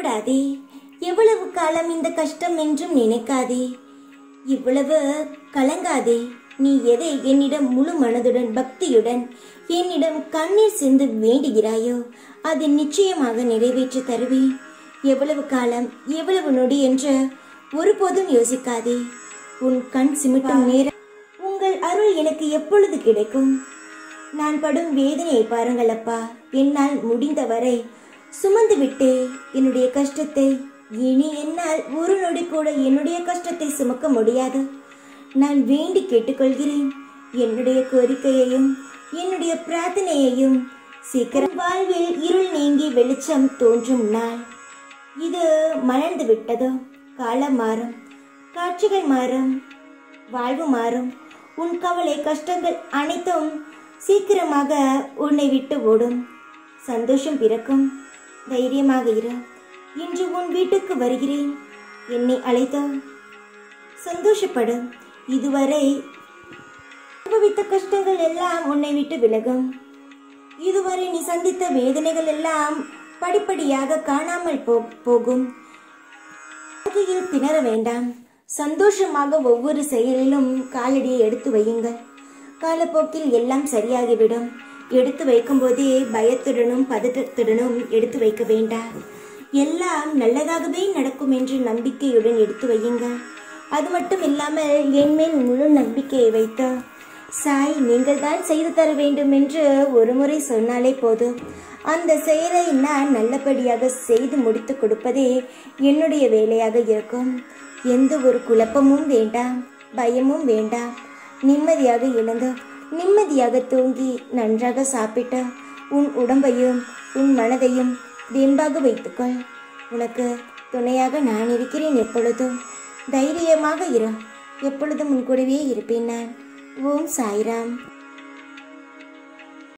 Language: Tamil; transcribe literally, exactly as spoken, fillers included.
கவலைப்படாதே. எவ்வளவு காலம் இந்த கஷ்டம் என்றும் நினைக்காதே. இவ்வளவு கலங்காதே. நீ எதை என்னிடம் முழு மனதுடன் பக்தியுடன் என்னிடம் கண்ணீர் சிந்து வேண்டுகிறாயோ அதை நிச்சயமாக நிறைவேற்றி தருவேன். எவ்வளவு காலம் எவ்வளவு நொடி என்று ஒருபோதும் யோசிக்காதே. உன் கண் சிமிட்டும் நேரம் உங்கள் அருள் எனக்கு எப்பொழுது கிடைக்கும்? நான் படும் வேதனையை பாருங்கள் அப்பா. என்னால் முடிந்தவரை சுமந்து விட்டே என்னுடைய கஷ்டத்தை. இனி என்னால் ஒரு நொடி கூட என்னுடைய கஷ்டத்தை சுமக்க முடியாது. நான் வேண்டி கேட்டுக்கொள்கிறேன். என்னுடைய கோரிக்கையையும் என்னுடைய பிரார்த்தனையையும் சீக்கிரம் வாழ்வில் இருள் நீங்கி வெளிச்சம் தோன்றும் நாள் இது மலர்ந்து விட்டதோ. காலம் மாறும், காட்சிகள் மாறும், வாழ்வு மாறும். உன் கவலை கஷ்டங்கள் அனைத்தும் சீக்கிரமாக உன்னை விட்டு ஓடும். சந்தோஷம் பிறக்கும். தைரியமாக இரு. இன்று உன் வீட்டுக்கு வருகிறேன். என்னை அழைத்தோ. சந்தோஷப்படு. இதுவரை அனுபவித்த கஷ்டங்கள் எல்லாம் உன்னை விட்டு விலகும். இதுவரை நீ சந்தித்த வேதனைகள் எல்லாம் படிப்படியாக காணாமல் போகும். வாழ்க்கையில் திணற வேண்டாம். சந்தோஷமாக ஒவ்வொரு செயலிலும் காலடியை எடுத்து வையுங்கள். காலப்போக்கில் எல்லாம் சரியாகிவிடும். எடுத்து வைக்கும் போதே பயத்துடனும் பதட்டத்துடனும் எடுத்து வைக்க வேண்டாம். எல்லாம் நல்லதாகவே நடக்கும் என்று நம்பிக்கையுடன் எடுத்து வையுங்கள். அது மட்டும் இல்லாமல் என்மேல் முழு நம்பிக்கையை வைத்த சாய் நீங்கள் தான் செய்து தர வேண்டும் என்று ஒரு முறை சொன்னாலே போதும். அந்த செயலை நான் நல்லபடியாக செய்து முடித்து கொடுப்பதே என்னுடைய வேலையாக இருக்கும். எந்த ஒரு குழப்பமும் வேண்டாம், பயமும் வேண்டாம். நிம்மதியாக எழுந்து நிம்மதியாக தூங்கி நன்றாக சாப்பிட்டு உன் உடம்பையும் உன் மனதையும் தெம்பாக வைத்துக்கொள். உனக்கு துணையாக நான் இருக்கிறேன். எப்பொழுதும் தைரியமாக இரு. எப்பொழுதும் உன் கூடவே இருப்பேன் நான். ஓம் சாய்ராம்.